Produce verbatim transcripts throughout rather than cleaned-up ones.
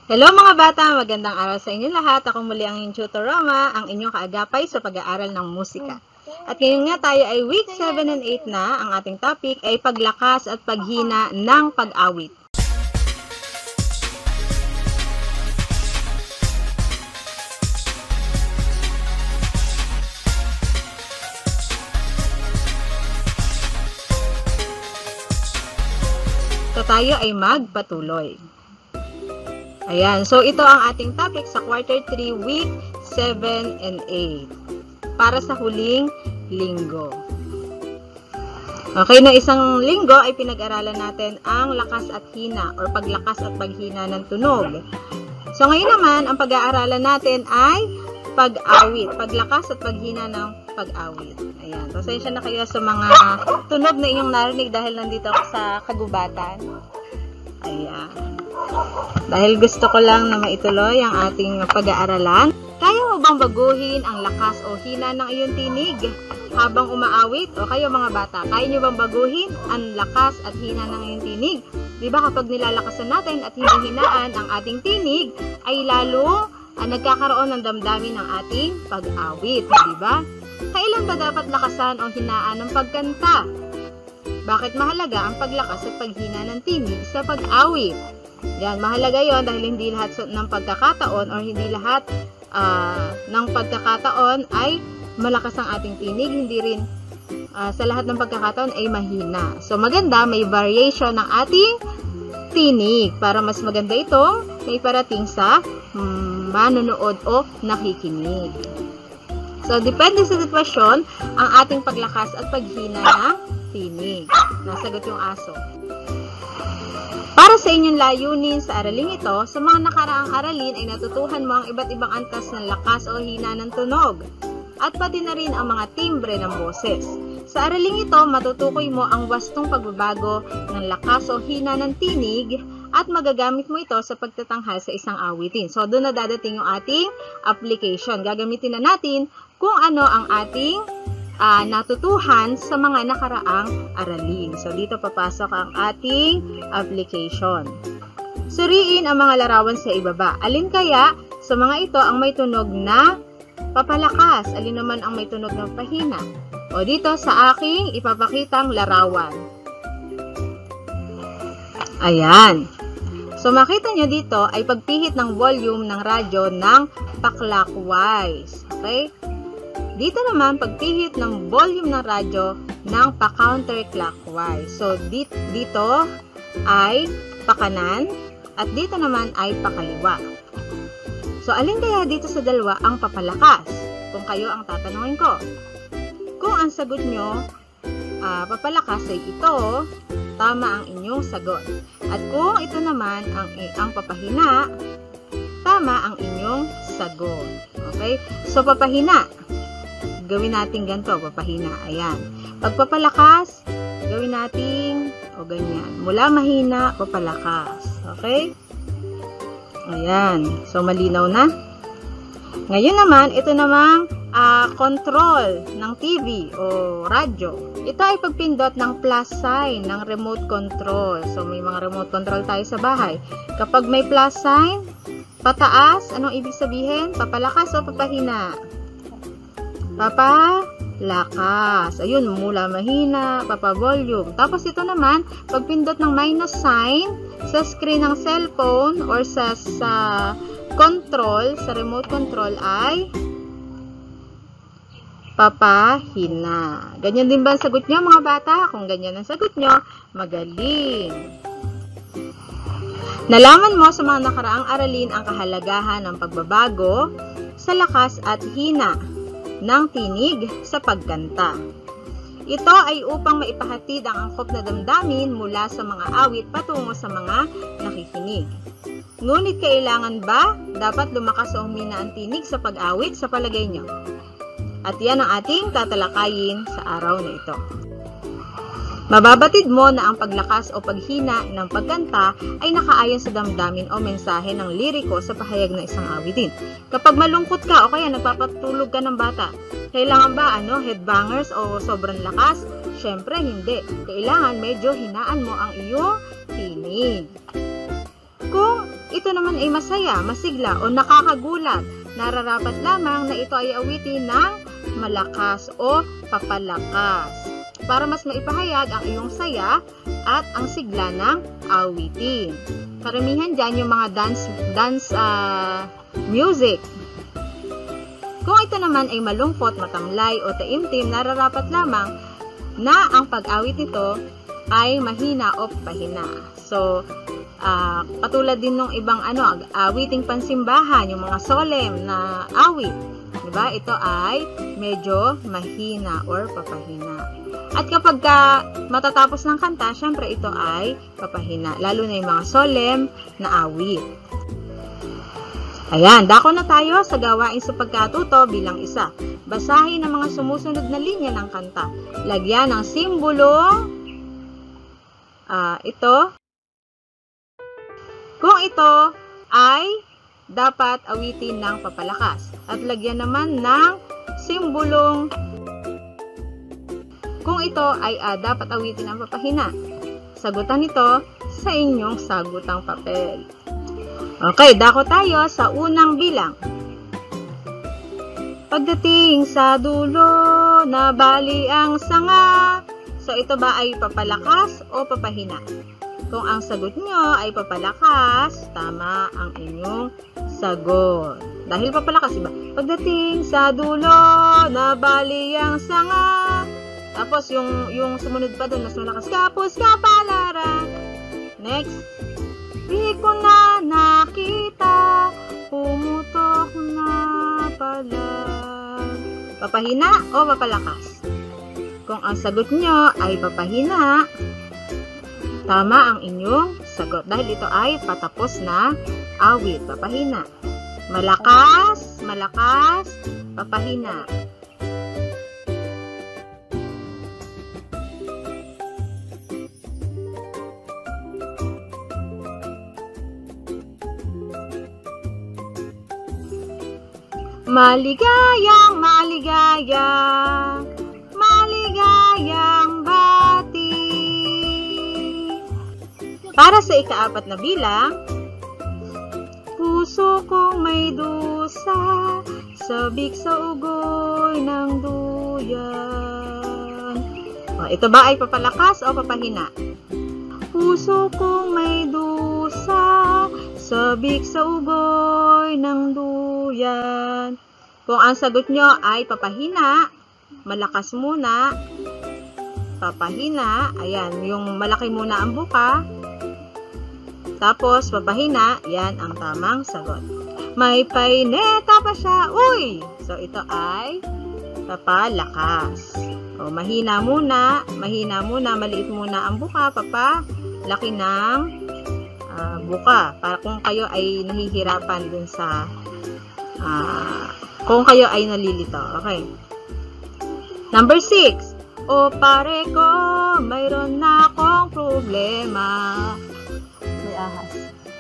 Hello mga bata! Magandang araw sa inyo lahat. Ako muli ang inyong tutor Roma, ang inyong kaagapay sa pag-aaral ng musika. At ngayon nga tayo ay week seven and eight na. Ang ating topic ay paglakas at paghina ng pag-awit. So tayo ay magpatuloy. Ayan, so ito ang ating topic sa quarter three, week seven and eight. Para sa huling linggo. Okay, na isang linggo ay pinag-aralan natin ang lakas at hina or paglakas at paghina ng tunog. So ngayon naman, ang pag-aaralan natin ay pag-awit. Paglakas at paghina ng pag-awit. Ayan, pasensya na kayo sa mga tunog na inyong narinig dahil nandito ako sa kagubatan. Ayan. Dahil gusto ko lang na maituloy ang ating pag-aaralan. Kaya mo bang baguhin ang lakas o hina ng iyong tinig habang umaawit? O kayo mga bata, kaya nyo bang baguhin ang lakas at hina ng iyong tinig? Diba kapag nilalakasan natin at hinahinaan ang ating tinig, ay lalo ah, nagkakaroon ng damdamin ng ating pag-awit. Diba? Kailan ba dapat lakasan o hinaan ng pagkanta? Bakit mahalaga ang paglakas at paghina ng tinig sa pag-awit? Yan, mahalaga yon dahil hindi lahat ng pagkakataon or hindi lahat uh, ng pagkakataon ay malakas ang ating tinig, hindi rin uh, sa lahat ng pagkakataon ay mahina. So maganda, may variation ng ating tinig para mas maganda ito may parating sa um, manonood o nakikinig. So depende sa sitwasyon ang ating paglakas at paghina ng tinig. Nasagot yung aso. Para sa inyong layunin sa araling ito, sa mga nakaraang aralin ay natutuhan mo ang iba't ibang antas ng lakas o hina ng tunog, at pati na rin ang mga timbre ng boses. Sa araling ito, matutukoy mo ang wastong pagbabago ng lakas o hina ng tinig at magagamit mo ito sa pagtatanghal sa isang awitin. So, doon na dadating yung ating application. Gagamitin na natin kung ano ang ating Uh, natutuhan sa mga nakaraang aralin. So, dito papasok ang ating application. Suriin ang mga larawan sa ibaba. Alin kaya sa mga ito ang may tunog na papalakas? Alin naman ang may tunog na pahina? O dito sa aking ipapakitang larawan. Ayan. So, makita nyo dito ay pagpihit ng volume ng radyo ng pa-clockwise. Okay? Dito naman, pagpihit ng volume ng radyo ng pa-counterclockwise. So, dito, dito ay pakanan at dito naman ay pakaliwa. So, alin kaya dito sa dalawa ang papalakas? Kung kayo ang tatanungin ko. Kung ang sagot nyo, uh, papalakas ay ito, tama ang inyong sagot. At kung ito naman ang, ang papahina, tama ang inyong sagot. Okay? So, papahina. Gawin natin ganito, papahina. Ayan. Pagpapalakas, gawin natin, o ganyan. Mula mahina, papalakas. Okay? Ayan. So, malinaw na. Ngayon naman, ito namang uh, control ng T V o radyo. Ito ay pagpindot ng plus sign ng remote control. So, may mga remote control tayo sa bahay. Kapag may plus sign, pataas, anong ibig sabihin? Papalakas o papahina? Papalakas. Ayun, mula mahina, papa-volume. Tapos ito naman, pagpindot ng minus sign sa screen ng cellphone or sa, sa control, sa remote control ay papahina. Ganyan din ba ang sagot nyo mga bata? Kung ganyan ang sagot nyo, magaling. Nalaman mo sa mga nakaraang aralin ang kahalagahan ng pagbabago sa lakas at hina ng tinig sa pagkanta. Ito ay upang maipahatid ang angkop na damdamin mula sa mga awit patungo sa mga nakikinig. Ngunit kailangan ba dapat lumakas o humina ang tinig sa pag-awit sa palagay nyo? At yan ang ating tatalakayin sa araw na ito. Mababatid mo na ang paglakas o paghina ng pagkanta ay nakaayon sa damdamin o mensahe ng liriko sa pahayag ng isang awitin. Kapag malungkot ka o kaya nagpapatulog ka ng bata, kailangan ba ano, headbangers o sobrang lakas? Syempre hindi. Kailangan medyo hinaan mo ang iyong tinig. Kung ito naman ay masaya, masigla o nakakagulat, nararapat lamang na ito ay awitin ng malakas o papalakas para mas maipahayag ang iyong saya at ang sigla ng awitin. Karamihan dyan yung mga dance, dance uh, music. Kung ito naman ay malungkot, matamlay o taimtim, nararapat lamang na ang pag-awit nito ay mahina o pahina. So, uh, katulad din ng ibang ano, awiting pansimbahan, yung mga solemn na awit. Diba? Ito ay medyo mahina or papahina. At kapag ka matatapos ng kanta, syempre ito ay papahina. Lalo na yung mga solemn na awit. Ayan, dako na tayo sa gawain sa pagkatuto bilang isa. Basahin ang mga sumusunod na linya ng kanta. Lagyan ng simbolo. Uh, ito. Kung ito ay dapat awitin ng papalakas. At lagyan naman ng simbolong kung ito ay uh, dapat awitin ng papahina. Sagutan ito sa inyong sagutang papel. Okay, dako tayo sa unang bilang. Pagdating sa dulo, nabali ang sanga. So, ito ba ay papalakas o papahina? Kung ang sagot nyo ay papalakas, tama ang inyong sagot. Dahil papalakas, diba? Pagdating sa dulo, nabali ang sanga. Tapos, yung, yung sumunod pa doon, mas malakas. Kapos kapalaran. Next. Di ko na nakita, pumutok na pala. Papahina o papalakas? Kung ang sagot nyo ay papahina, tama ang inyong sagot. Dahil ito ay patapos na awit. Papahina. Malakas, malakas, papahina. Maligayang, maligayang, maligayang bati. Para sa ikaapat na bilang, puso kong may dusa, sabik sa ugoy ng duyan. O, ito ba ay papalakas o papahina? Puso kong may dusa, sabik sa ugoy ng duyan. Kung ang sagot nyo ay papahina, malakas muna, papahina, ayan, yung malaki muna ang buka, tapos papahina, yan ang tamang sagot. May paineta pa siya, uy! So, ito ay papalakas. O, mahina muna, mahina muna, maliit muna ang buka, papa, laki ng uh, buka. Para kung kayo ay nahihirapan dun sa, uh, kung kayo ay nalilito. Okay. Number six. O pare ko, mayroon na akong problema. May ahas.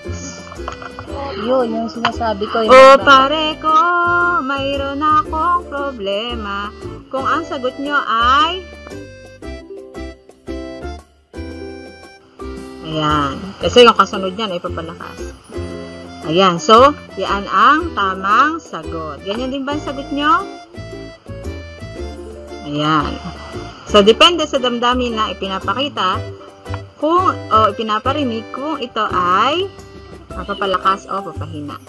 Yun, yung sinasabi ko. Yung o pare ko, mayroon na akong problema. Kung ang sagot nyo ay ayan. Kasi yung kasunod niyan ay papalakas. Ayan. So, yan ang tamang sagot. Ganyan din ba ang sagot nyo? Ayan. So, depende sa damdamin na ipinapakita kung, o ipinaparinig kung ito ay papalakas o papahina.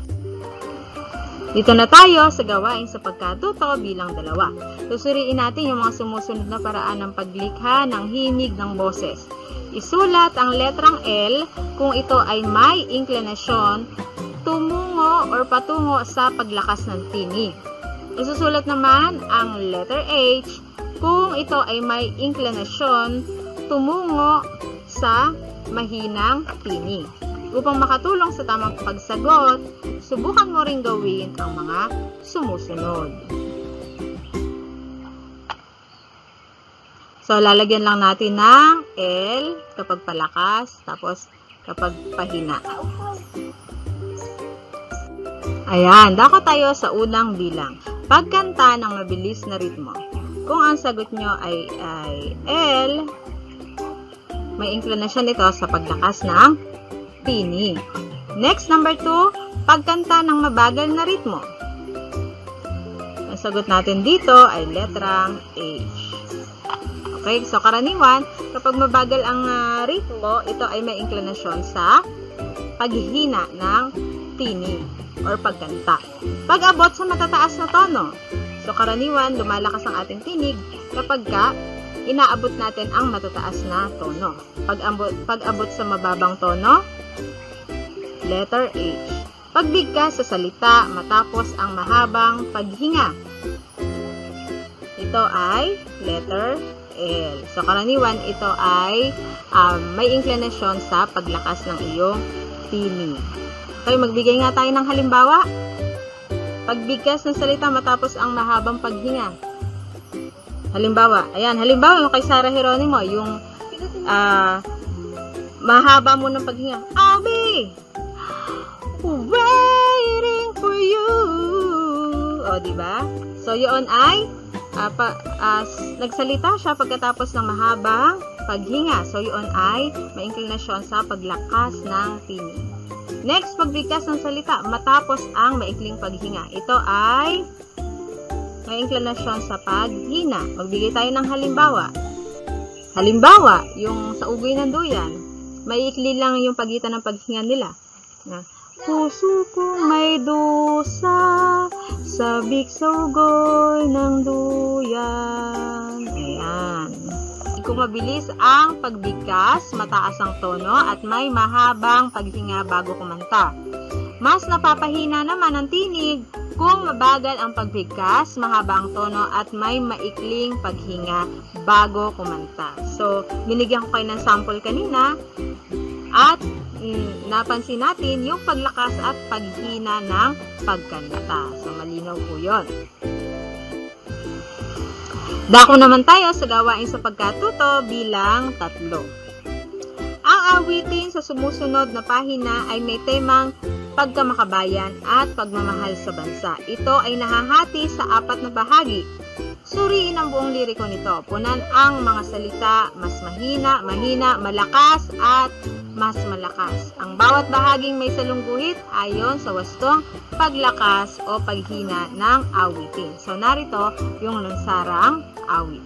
Dito na tayo sa gawain sa pagkatuto bilang dalawa. Susuriin natin yung mga sumusunod na paraan ng paglikha ng himig ng boses. Isulat ang letrang L kung ito ay may inklinasyon tumungo or patungo sa paglakas ng tinig. Isusulat naman ang letter H kung ito ay may inklinasyon tumungo sa mahinang tinig. Upang makatulong sa tamang pagsagot, subukan mo ring gawin ang mga sumusunod. So, lalagyan lang natin ng L kapag palakas, tapos kapag pahina. Ayan, dako tayo sa unang bilang. Pagkanta ng mabilis na ritmo. Kung ang sagot nyo ay, ay L, may inclination ito sa paglakas ng tinig. Next, number two, pagkanta ng mabagal na ritmo. Ang sagot natin dito ay letrang H. Okay, so karaniwan, kapag mabagal ang uh, ritmo, ito ay may inclinasyon sa paghihina ng tinig or pagkanta. Pag-abot sa matataas na tono, so karaniwan, lumalakas ang ating tinig kapag ka inaabot natin ang matataas na tono. Pag-abot, pag-abot sa mababang tono, letter H. Pagbigkas sa salita matapos ang mahabang paghinga, ito ay letter L. So, karaniwan, ito ay um, may inclinasyon sa paglakas ng iyong tinig. Okay, magbigay nga tayo ng halimbawa. Pagbigkas ng salita matapos ang mahabang paghinga. Halimbawa, ayan, halimbawa yung kay Sarah Geronimo, yung uh, mahaba mo ng paghinga. I'll be waiting for you. O, diba? So, yun ay Uh, pa, uh, nagsalita siya pagkatapos ng mahabang paghinga. So, yun ay may inclinasyon sa paglakas ng tinig. Next, pagbigkas ng salita matapos ang maikling paghinga. Ito ay may inclinasyon sa paghina. Magbigay tayo ng halimbawa. Halimbawa, yung sa ugoy ng duyan, maikli lang yung pagitan ng paghinga nila. Na, puso ko may dusa, sabik sa ugoy ng duyan. Ayan. Kung mabilis ang pagbigkas, mataas ang tono, at may mahabang paghinga bago kumanta. Mas napapahina naman ang tinig kung mabagal ang pagbigkas, mahaba ang tono, at may maikling paghinga bago kumanta. So, binigyan ko kayo ng sample kanina, at Mm, napansin natin yung paglakas at paghina ng pagkanta. So, malinaw po yun. Dako naman tayo sa gawain sa pagkatuto bilang tatlo. Ang awitin sa sumusunod na pahina ay may temang pagkamakabayan at pagmamahal sa bansa. Ito ay nahahati sa apat na bahagi. Suriin ang buong liriko nito. Punan ang mga salita, mas mahina, mahina, malakas, at mas malakas. Ang bawat bahaging may salungguhit ayon sa wastong paglakas o paghina ng awitin. So, narito yung lunsarang awit.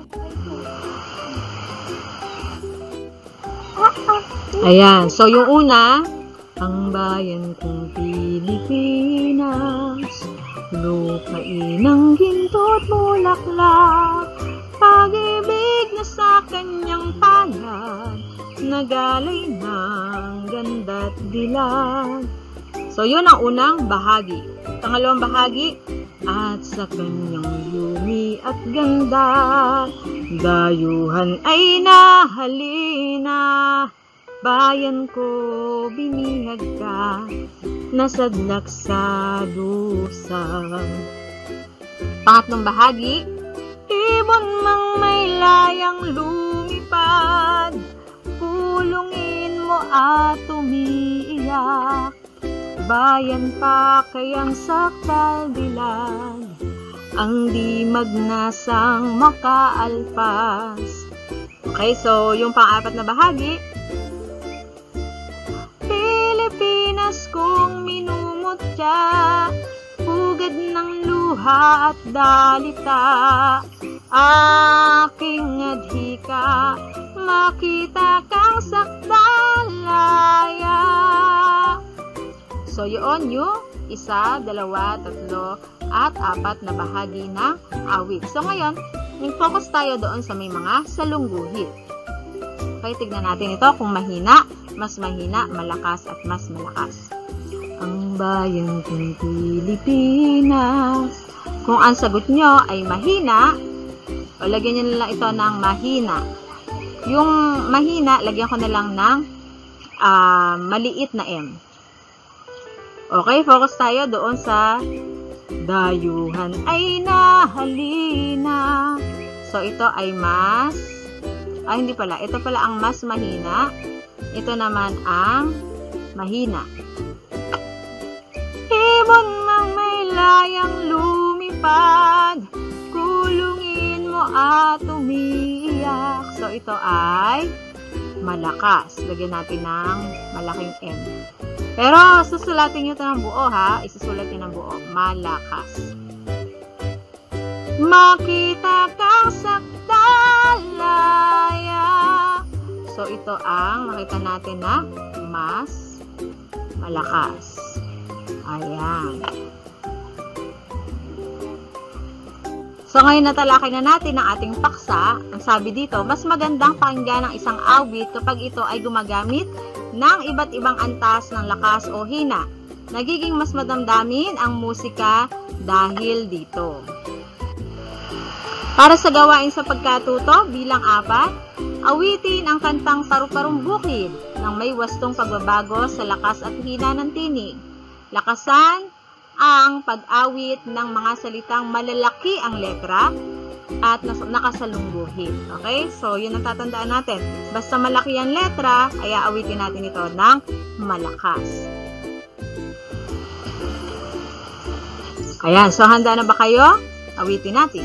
Ayan. So, yung una, ang bayan kong Pilipinas, lupain ng ginto't bulaklak, pag-ibig na sa kanyang palad, nagalay ng ganda't dilag. So, yun ang unang bahagi. Pangalawang bahagi, at sa kanyang yumi at ganda, dayuhan ay nahalina, bayan ko binihag ka, nasadlak sa dusa. Pangatlong bahagi, ibon mang may layang lumipad, kulungin mo at umiiyak, bayan pa kayang saktal dilag, ang di magnasang makaalpas. Okay, so yung pang-apat na bahagi, Pilipinas kong minumutya, pugad ng luha at dalita, aking adhika, makita kang sakdalaya. So, yun yung isa, dalawa, tatlo, at apat na bahagi ng awit. So, ngayon, nag-focus tayo doon sa may mga salungguhit. Okay, tignan natin ito kung mahina, mas mahina, malakas, at mas malakas. Ang bayan kong Pilipinas. Kung ang sagot nyo ay mahina, o lagyan nyo na lang ito ng mahina. Yung mahina, lagyan ko na lang ng uh, maliit na M. Okay, focus tayo doon sa dayuhan ay nahalina. So, ito ay mas, ay hindi pala, ito pala ang mas mahina. Ito naman ang mahina. Ibon mang may layang lumipad, kulungin mo at umiiyak. So, ito ay malakas. Lagyan natin ng malaking M. Pero susulatin nyo ito ng buo ha. Isusulat nyo ng buo. Malakas. Makita kang sakdalaya. So, ito ang makita natin na mas malakas. Ayan. So, ngayon natalakay na natin ang ating paksa. Ang sabi dito, mas magandang pakinggan ang isang awit kapag ito ay gumagamit ng iba't ibang antas ng lakas o hina. Nagiging mas madamdamin ang musika dahil dito. Para sa gawain sa pagkatuto, bilang apat, awitin ang kantang Paru-Parong Bukid nang may wastong pagbabago sa lakas at hina ng tinig. Lakasan ang pag-awit ng mga salitang malalaki ang letra at nakasalungguhit. Okay? So, yun ang tatandaan natin. Basta malaki ang letra, ay aawitin natin ito ng malakas. Ayan. So, handa na ba kayo? Awitin natin.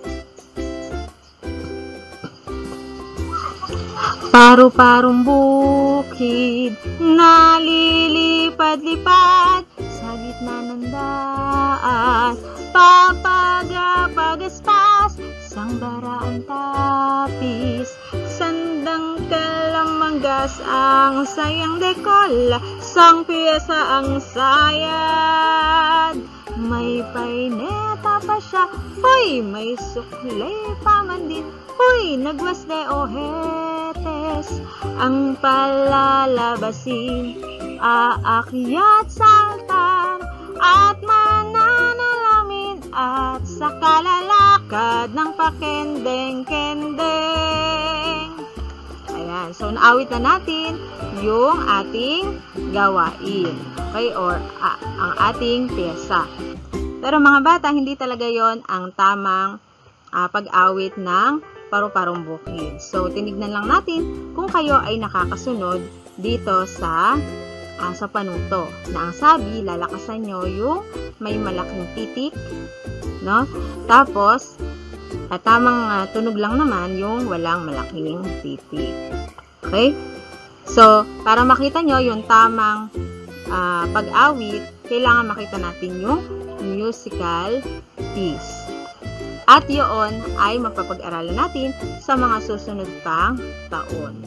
Paru-parong bukid, nalilipad-lipad sa gitna ng daan, papagapagaspas, sangbara ang tapis, sandang kalamanggas ang sayang dekola, sang piyesa ang sayad. May paineta pa siya, huy, may sukle pa man din, huy, nagwasde ohetes, ang palalabasin, aakyat sa altar, at mananalamin, at sa kalalakad ng pakendeng-kendeng. Ayan, so naawit na natin yung ating gawain, okay, or uh, ang ating pyesa. Pero mga bata, hindi talaga yon ang tamang uh, pag-awit ng Paru-Parong Bukid. So, tinignan lang natin kung kayo ay nakakasunod dito sa uh, sa panuto. Na ang sabi, lalakasan nyo yung may malaking titik, no? Tapos, at tamang uh, tunog lang naman yung walang malaking titik. Okay? So, para makita nyo yung tamang uh, pag-awit, kailangan makita natin yung musical piece. At yun ay mapapag-aralan natin sa mga susunod pang taon.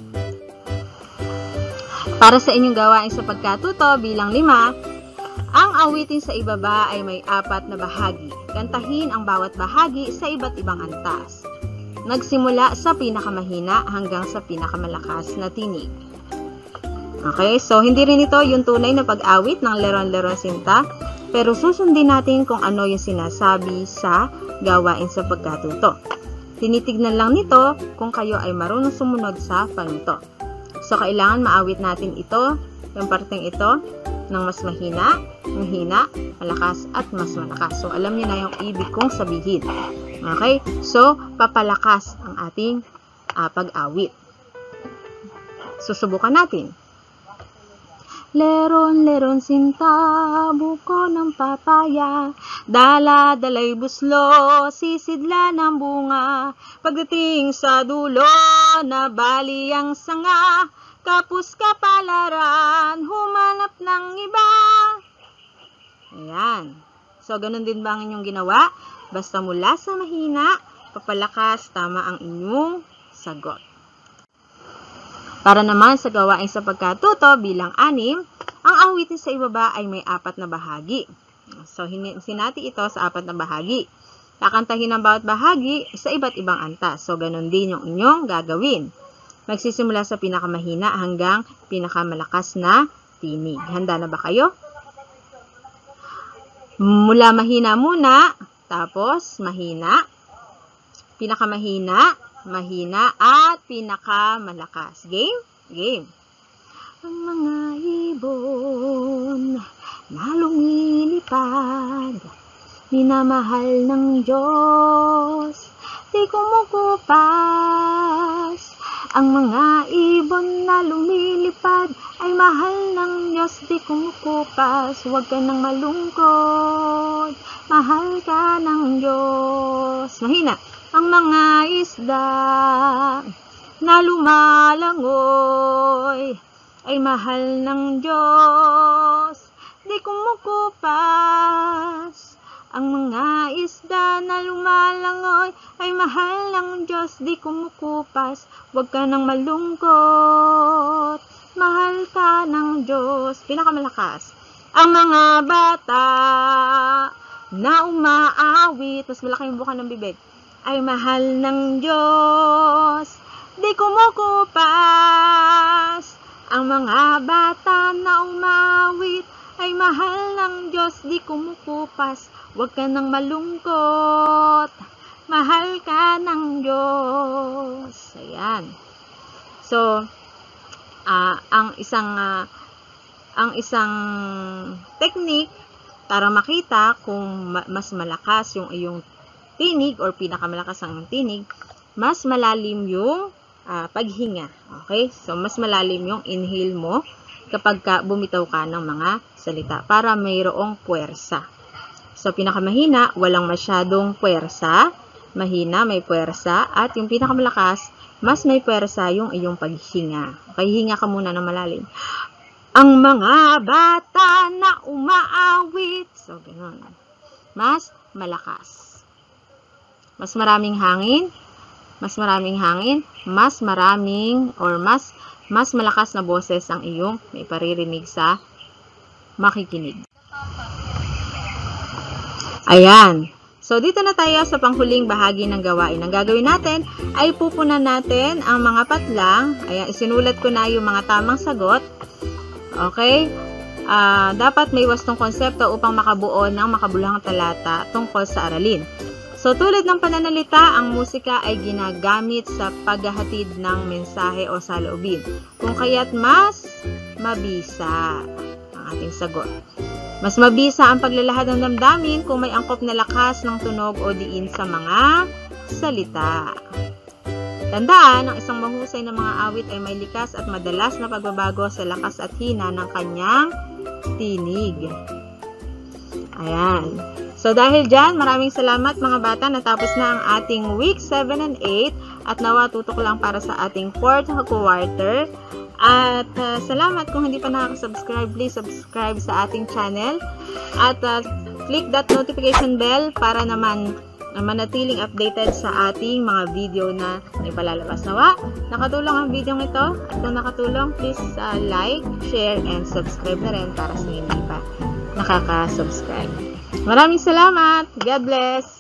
Para sa inyong gawain sa pagkatuto bilang lima, ang awitin sa ibaba ay may apat na bahagi. Kantahin ang bawat bahagi sa iba't ibang antas. Nagsimula sa pinakamahina hanggang sa pinakamalakas na tinig. Okay, so hindi rin ito yung tunay na pag-awit ng Leron-Leron Sinta, pero susundin natin kung ano yung sinasabi sa gawain sa pagkatuto. Tinitignan lang nito kung kayo ay marunong sumunod sa panuto. So, kailangan maawit natin ito, yung parteng ito, ng mas mahina, mahina, malakas, at mas malakas. So, alam niyo na yung ibig kong sabihin. Okay? So, papalakas ang ating uh, pag-awit. Susubukan natin. Leron-leron sinta, buko ng papaya, dala-dalay buslo, sisidla ng bunga, pagdating sa dulo, nabali ang sanga, kapus kapalaran, humanap ng iba. Ayan. So, ganun din ba ang inyong ginawa? Basta mula sa mahina, papalakas, tama ang inyong sagot. Para naman sa gawain sa pagkatuto bilang anim, ang awitin sa ibaba ay may apat na bahagi. So, sinati ito sa apat na bahagi. Kakantahin ang bawat bahagi sa iba't ibang antas. So, ganun din yung inyong gagawin. Magsisimula sa pinakamahina hanggang pinakamalakas na tinig. Handa na ba kayo? Mula mahina muna, tapos mahina, pinakamahina, mahina, at pinakamalakas. Game? Game. Ang mga ibon na lumilipad, minamahal ng Diyos, di kumukupas. Ang mga ibon na lumilipad ay mahal ng Diyos, di kumukupas. Huwag ka nang malungkot, mahal ka ng Diyos. Mahina. Ang mga isda na lumalangoy ay mahal ng Diyos, di kumukupas. Ang mga isda na lumalangoy ay mahal ng Diyos, di kumukupas. Huwag ka nang malungkot, mahal ka ng Diyos. Pinakamalakas. Ang mga bata na umaawit, mas malaki yung buka ng bibig, ay mahal ng Diyos, di kumukupas. Ang mga bata na umawit ay mahal ng Diyos, di kumukupas. Huwag ka nang malungkot, mahal ka ng Diyos. Ayan. So, uh, ang isang uh, ang isang technique para makita kung ma mas malakas yung iyong tinig or pinakamalakas ang tinig, mas malalim yung uh, paghinga. Okay? So, mas malalim yung inhale mo kapag ka bumitaw ka ng mga salita para mayroong puwersa. So, pinakamahina, walang masyadong puwersa. Mahina, may puwersa. At yung pinakamalakas, mas may puwersa yung iyong paghinga. Okay, hinga ka muna ng malalim. Ang mga bata na umaawit. So, ganun. Mas malakas. Mas maraming hangin. Mas maraming hangin. Mas maraming or mas mas malakas na boses ang iyong may paririnig sa makikinig. Ayan. So, dito na tayo sa panghuling bahagi ng gawain. Ang gagawin natin ay pupunan natin ang mga patlang. Ayan, isinulat ko na yung mga tamang sagot. Okay? Uh, dapat may wastong konsepto upang makabuo ng makabuluhang talata tungkol sa aralin. So, tulad ng pananalita, ang musika ay ginagamit sa paghahatid ng mensahe o saloobin. Kung kaya't mas mabisa ang ating sagot. Mas mabisa ang paglalahad ng damdamin kung may angkop na lakas ng tunog o diin sa mga salita. Tandaan, ang isang mahusay na mga awit ay may likas at madalas na pagbabago sa lakas at hina ng kanyang tinig. Ayan. So, dahil dyan, maraming salamat mga bata. Natapos na ang ating week seven and eight at nawa tutok lang para sa ating fourth quarter. At uh, salamat kung hindi pa nakaka-subscribe, please subscribe sa ating channel. At uh, click that notification bell para naman uh, manatiling updated sa ating mga video na ipalalabas. Nawa, nakatulong ang video ito. At kung nakatulong, please uh, like, share, and subscribe na rin para sa hindi pa nakaka-subscribe. Maraming salamat. God bless.